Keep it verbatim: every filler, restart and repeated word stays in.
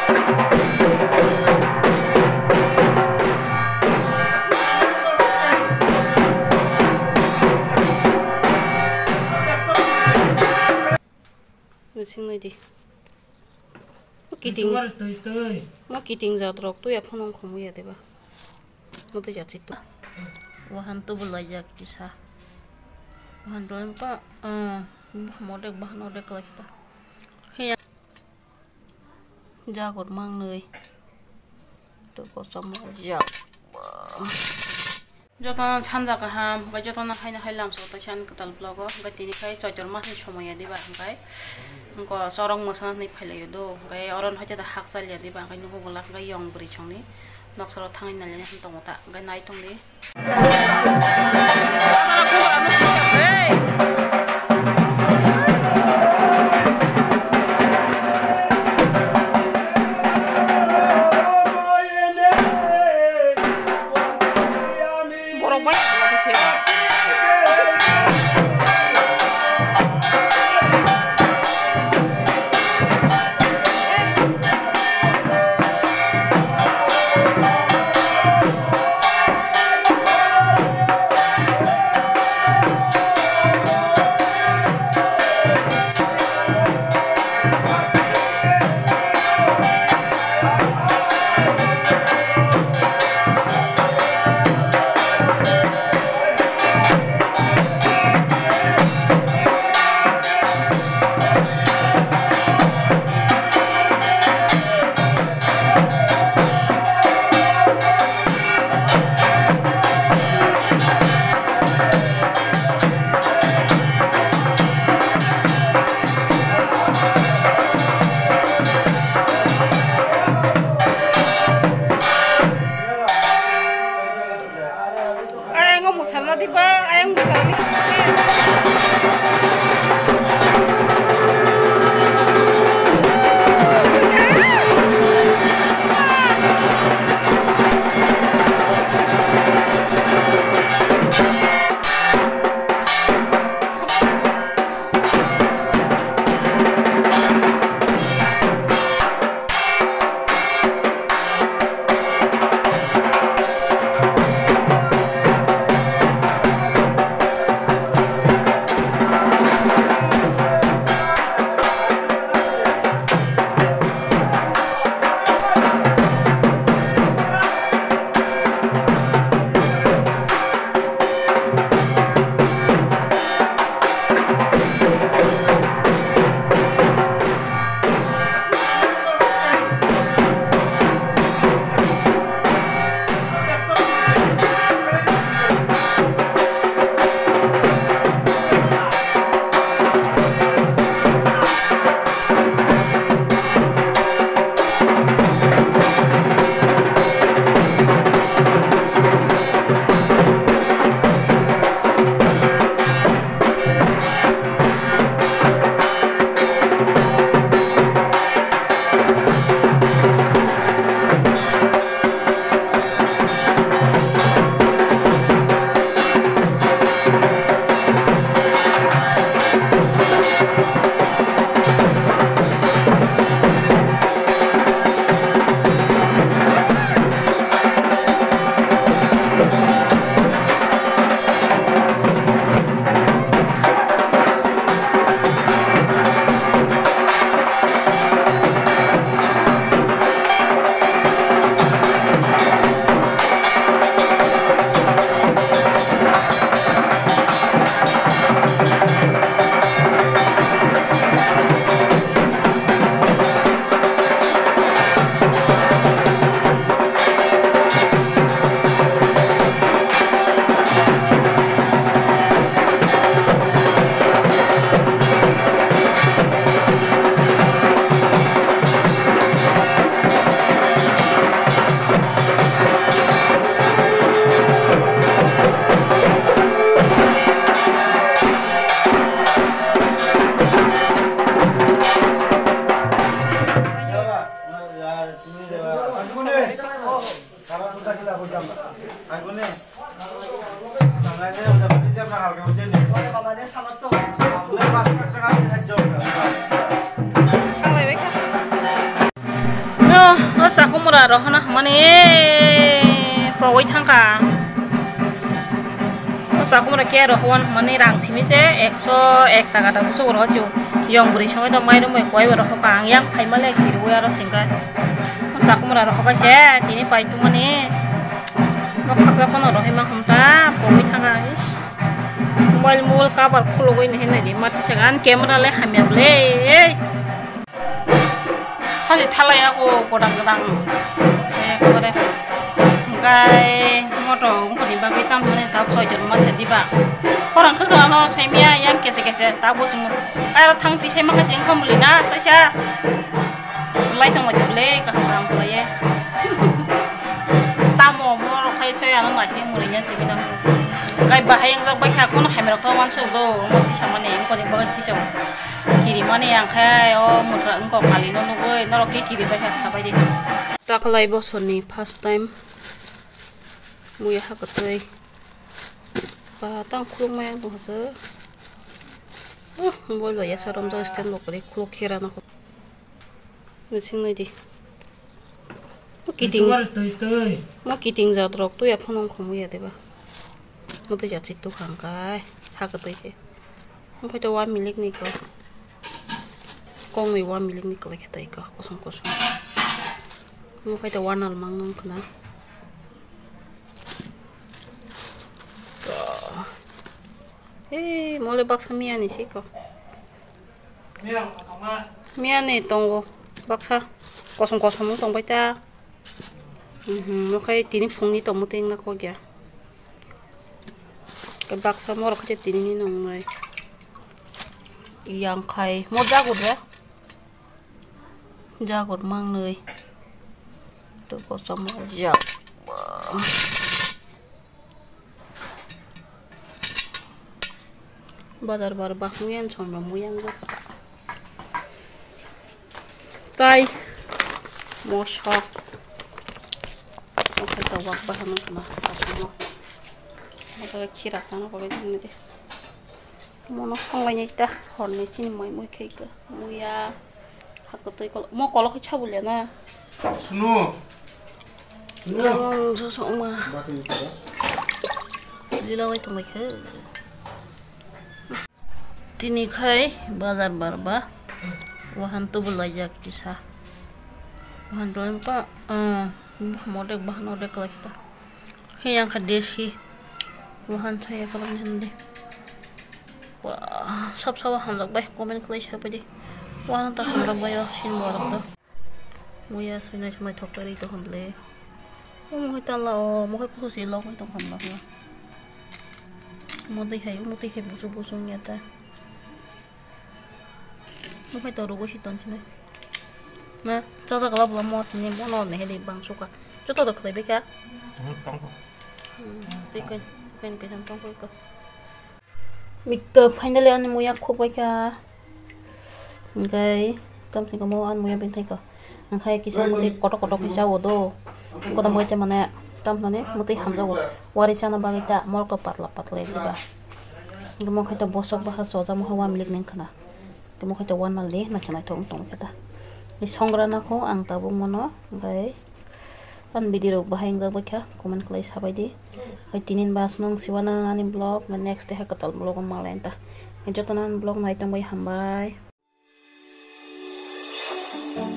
Xin người đi kỳ tình mà kỳ tình giờ trọc tôi không không không vậy đấy ba nó tôi giờ chỉ tôi wahan tu belajar kisah wahan dalam ka model bahan model kalau kita kayak jagot mang nơi tôi có xong giờ cho tao tham gia cái ham cái cho tao nó hay hay làm số tao chăn cái tao blog cái tin cái cho cho mà thì chồng mày đi bạn cái có sorong mwsamani phải lấy đồ cái orang họ cho ta hak sal đi bạn cái nó cũng là cái yong beri chong này nó sau thằng này là những tông ta cái này tông đi mura rohana mane pawai thangka saku mura ke rohwan mane rang simi je ekso ek taka ta buso ro ju yong buri songai to mai ro mai koi ro ka yang phai male kiru ya ro singka saku mura ro ka je tini pai tu mane mo khaksa kono ro hema khumta pawai thangka mobile mul kabar khulo goi ne ne di mati segan camera le hamya ble khali thalai aku kodang kodang eh kore gai moto ngoni bagai tam ne ta choi jor ma se diba orang ke no sai mia yang kese kese ta bo sum ai thang ti sai ma ka jing khom lina ta sha lai tong ma ble ka ham ble ye ta mo mo ro khai sai ana ma si mu linya se bina gai bahai yang bai ha kun hamera to wan so do mo ti sama ne ko ni ba ti sa kiri mane yang khai o mo ra ngko kali no no goi no ro ke kiri bai ha sa bai de tak lai bo soni first time muya ha katoi ba tang khulung ma yang to ha oh bol ba ya saram ja stand lo kare khulo khera na ko ni sing nai di kiting ma kiting ja drok tu ya phonong khomu ya deba mo te ja chitu khang kai ha katoi se mo phai to wa milik ni ko kong mi wa milik ni ko le khatai ka kosong kosong mo phai to wa nal mang nong khna eh mole baksa mia ni sih kok mia nih tunggu baksa kosong kosong tong baca hmm oke tini fungi tomu ting nak kok ya ke baksa mau kerja tini nih nong mai yang kai mau jago ya jago mang nih tuh kosong aja bazar bar bah muyan chong muyang jo tai mo shop oke ta wak bah no kama mo mo ta khira sana ko be ni de mo no song lai ta hon ni chin moi moi khei ka muya hak to ko mo ko lo kha bul na suno suno so so ma dilawai to mai khe tini khai bazar barba wahan to belajar kisah wahan to pa eh mode bah node kala kita he yang kadesi wahan saya kalau mende wah sab sab han lag bai comment klai siapa di wahan ta han lag bai sin borak to muya sina semai thokari to hamle mo hita la mo ka ku si lo ko to ham la mo dei hai mo dei he busu busu nyata mo phải tàu đồ gì tuần chứ này nè cho ra cái lồng mò thì nem món ngon này để bằng suka cho tôi được thấy biết cả cái cái cái cái thằng trong cái mít cờ finally anh mua yak khúc vậy cả cái tâm thì có mua anh mua bên thay cả anh thấy cái sao một tí cọt cọt cái sao đó có tao mua cho mình nè tâm này một tí ham đâu warisan apa kita mau ke pat lapat lagi bah cái mau kita bosok bah so sama hawa milik neng kena kamu kata warna leh nak kena tong tong kita ni songra na ko ang tabung mono gai kan video bahayang ga baca komen klai sabai di kai tinin bas nong siwana ani blog na next day hakatal blog malenta enjotanan blog na itang bay hambay